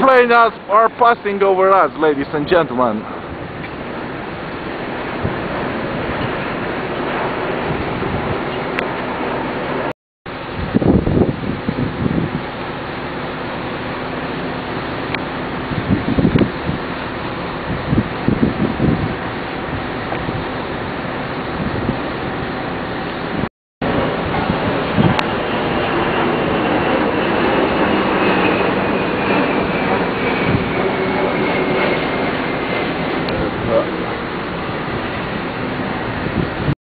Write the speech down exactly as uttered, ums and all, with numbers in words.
airplanes are passing over us, ladies and gentlemen.